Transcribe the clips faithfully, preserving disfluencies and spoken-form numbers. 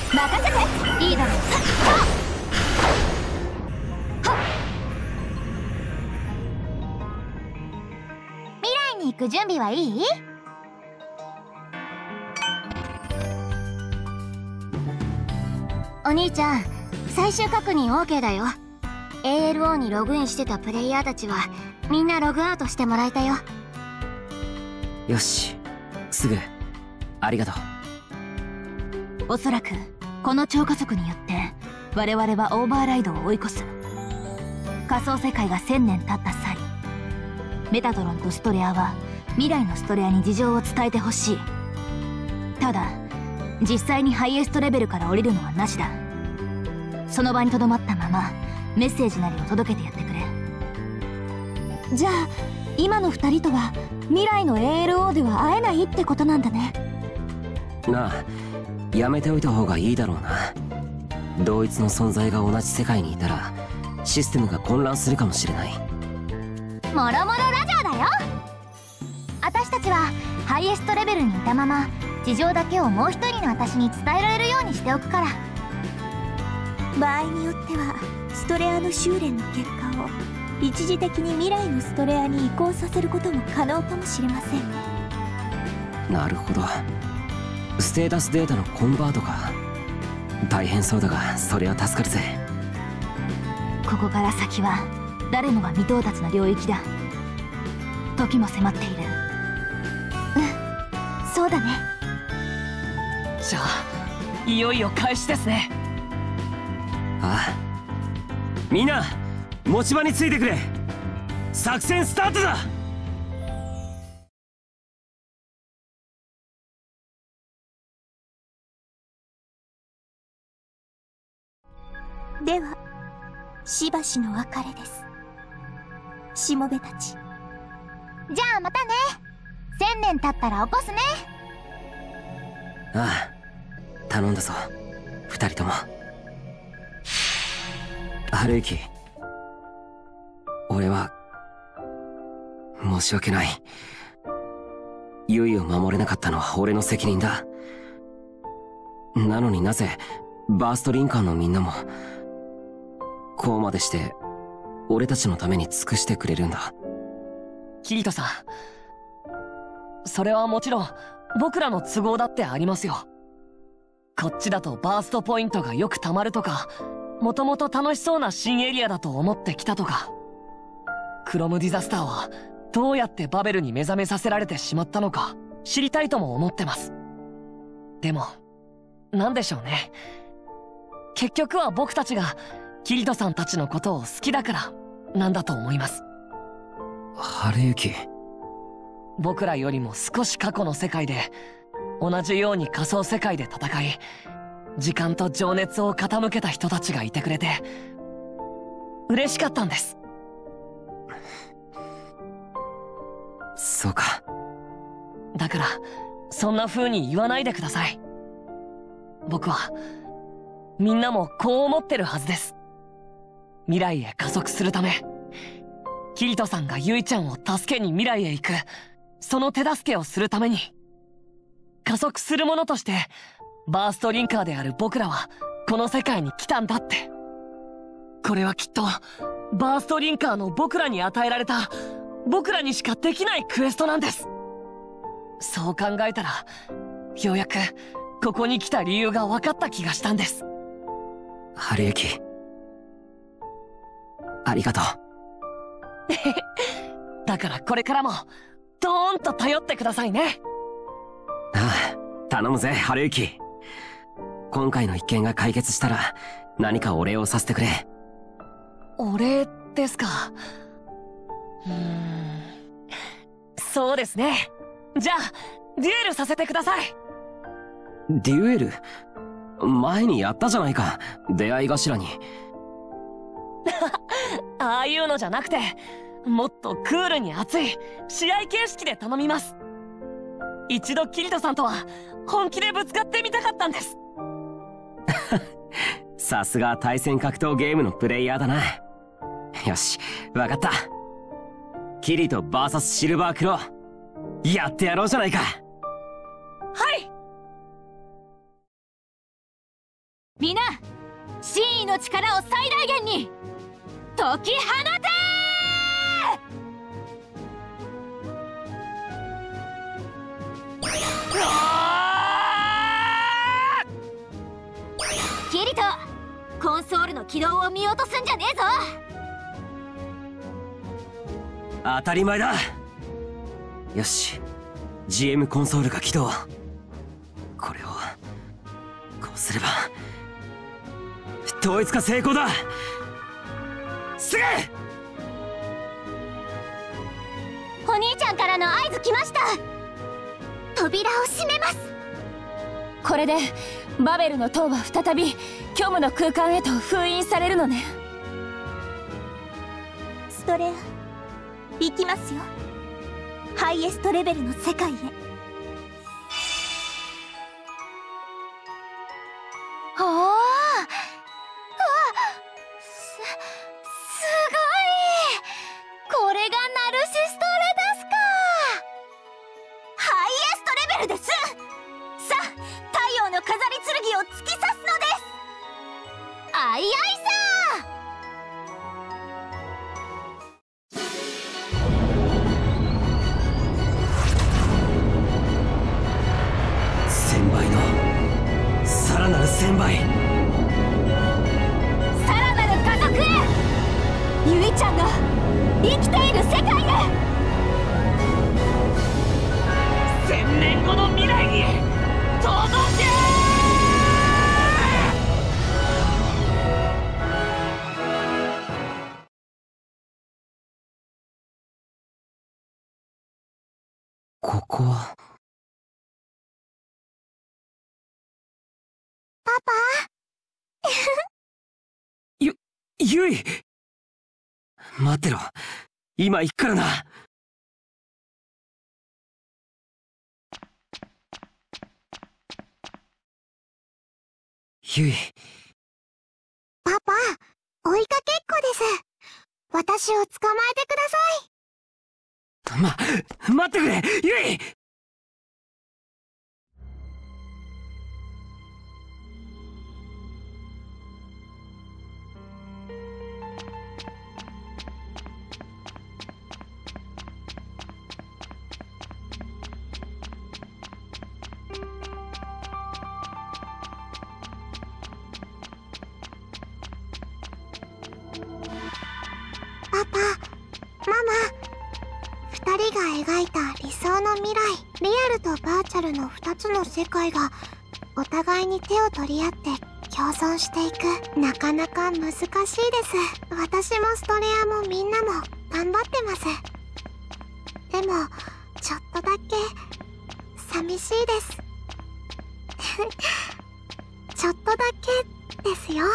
任せて。いいだろう。はっ未来に行く準備はいい？お兄ちゃん、最終確認 オーケー だよ。 エーエルオー にログインしてたプレイヤーたちはみんなログアウトしてもらえたよ。 よし、すぐ。ありがとう。 おそらくこの超加速によって我々はオーバーライドを追い越す。仮想世界がせんねん経った際、メタトロンとストレアは未来のストレアに事情を伝えてほしい。ただ実際にハイエストレベルから降りるのはなしだ。その場にとどまったままメッセージなりを届けてやってくれ。じゃあ今のふたりとは未来の エーエルオー では会えないってことなんだね。 なあ、やめておいた方がいいだろうな。同一の存在が同じ世界にいたらシステムが混乱するかもしれない。 もろもろラジオだよ。私たちはハイエストレベルにいたまま事情だけをもう一人の私に伝えられるようにしておくから。 場合によってはストレアの修練の結果を一時的に未来のストレアに移行させることも可能かもしれませんね。 なるほど。ステータスデータのコンバートか。大変そうだがそれは助かるぜ。 ここから先は誰もが未到達の領域だ。時も迫っている。うん、そうだね。 じゃあいよいよ開始ですね。 ああ、みんな持ち場についてくれ。作戦スタートだ。 ではしばしの別れです、しもべたち。 じゃあまたね。千年経ったら起こすね。 ああ、頼んだぞ二人とも。春之、俺は申し訳ない。ユイを守れなかったのは俺の責任だ。なのになぜバーストリンカーのみんなもこうまでして俺たちのために尽くしてくれるんだ。 キリトさん、それはもちろん僕らの都合だってありますよ。こっちだとバーストポイントがよく溜まるとか、もともと楽しそうな新エリアだと思ってきたとか。クロムディザスターはどうやってバベルに目覚めさせられてしまったのか知りたいとも思ってます。でもなんでしょうね、結局は僕たちがキリトさんたちのことを好きだからなんだと思います。 春之、 僕らよりも少し過去の世界で同じように仮想世界で戦い、時間と情熱を傾けた人たちがいてくれて嬉しかったんです。 そうか。 だからそんな風に言わないでください。僕はみんなもこう思ってるはずです。未来へ加速するため、キリトさんがユイちゃんを助けに未来へ行く、その手助けをするために、加速する者としてバーストリンカーである僕らはこの世界に来たんだって。これはきっとバーストリンカーの僕らに与えられた僕らにしかできないクエストなんです。そう考えたらようやくここに来た理由が分かった気がしたんです。 春之、ありがとう。 だからこれからもドーンと頼ってくださいね。 ああ、頼むぜ春之。今回の一件が解決したら何かお礼をさせてくれ。 お礼ですか。うーん、そうですね。じゃあデュエルさせてください。 デュエル？前にやったじゃないか、出会い頭に。 ああいうのじゃなくて、もっとクールに熱い試合形式で頼みます。一度キリトさんとは本気でぶつかってみたかったんです。 さすが対戦格闘ゲームのプレイヤーだな。よし、わかった。キリト ブイエス シルバークロー、やってやろうじゃないか。 はい。 皆、真意の力を最大限に解き放てー！キリト、コンソールの起動を見落とすんじゃねえぞ。 当たり前だ。よし、 ジーエム コンソールが起動。これをこうすれば統一化成功だ。すぐお兄ちゃんからの合図来ました。扉を閉めます。 これでバベルの塔は再び虚無の空間へと封印されるのね。 ストレア、行きますよ。ハイエストレベルの世界へ。 おお、うわ、す、すごい。これがナルシストレダスか。 ハイエストレベルです。さあ、太陽の飾り剣を突き刺すのです。 あいあいさ。 せんばいのさらなるせんばい、 さらなる加速へ。ゆいちゃんの生きている世界へ。 千年後の未来に届け。 ここはパパゆ、ゆい、待ってろ、今行くからな。ゆい、 パパ、追いかけっこです。私を捕まえてください。 ま、待ってくれ、ゆい。 パパ、ママ、二人が描いた理想の未来、リアルとバーチャルの二つの世界がお互いに手を取り合って共存していく。なかなか難しいです。私もストレアもみんなも頑張ってます。でもちょっとだけ寂しいですちょっとだけですよ。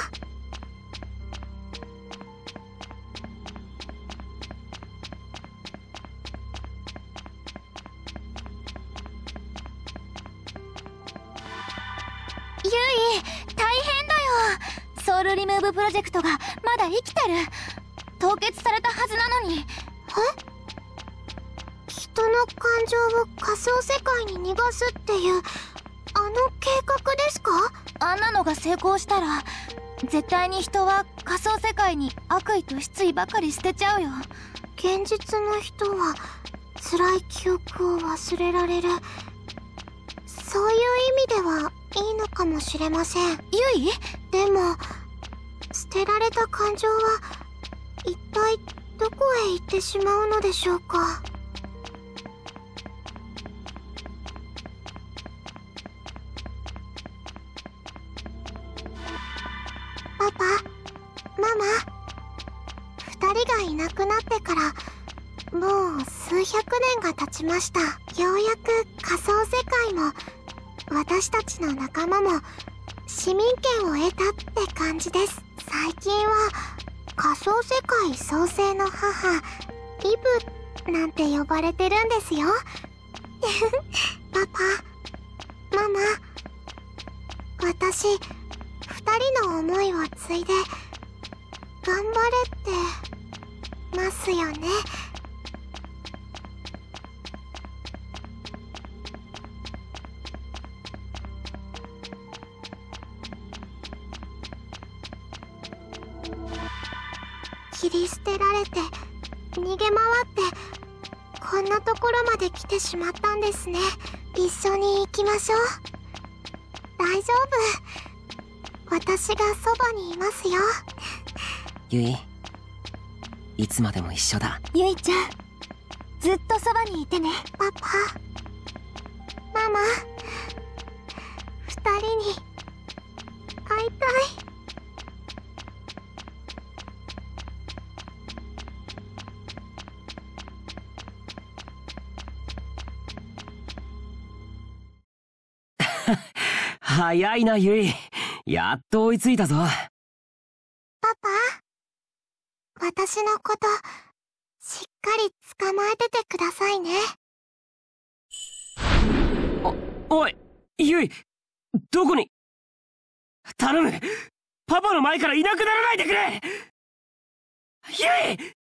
ゆい、大変だよ。ソウルリムーブプロジェクトがまだ生きてる。凍結されたはずなのに。 え？人の感情を仮想世界に逃がすっていうあの計画ですか？ あんなのが成功したら絶対に人は仮想世界に悪意と失意ばかり捨てちゃうよ。 現実の人は辛い記憶を忘れられる。そういう意味ではいいのかもしれません。 ゆい？ でも捨てられた感情は一体どこへ行ってしまうのでしょうか。パパ、ママ、二人がいなくなってからもう数百年が経ちました。ようやく仮想世界も私たちの仲間も市民権を得たって感じです。最近は仮想世界創生の母イブなんて呼ばれてるんですよパパ、ママ、私二人の思いを継いで頑張れってますよね。 切り捨てられて逃げ回ってこんなところまで来てしまったんですね。一緒に行きましょう。大丈夫、私がそばにいますよ。 ゆい、いつまでも一緒だ。 ゆいちゃん、ずっとそばにいてね。 パパ、ママ、二人に会いたい。 早いな、ゆい。やっと追いついたぞ。 パパ、私のことしっかり捕まえててくださいね。 お、おい、ゆい、どこに？頼む、パパの前からいなくならないでくれ。ゆい！